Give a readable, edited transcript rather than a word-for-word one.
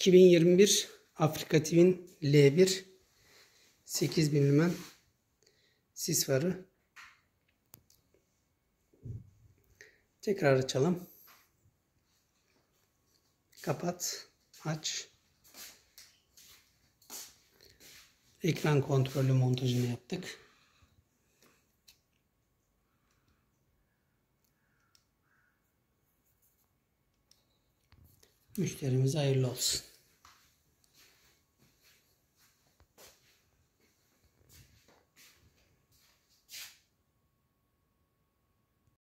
2021 Afrika Twin L1 8000 lümen sis farı. Tekrar açalım. Kapat, aç. Ekran kontrolü montajını yaptık. Müşterimize hayırlı olsun.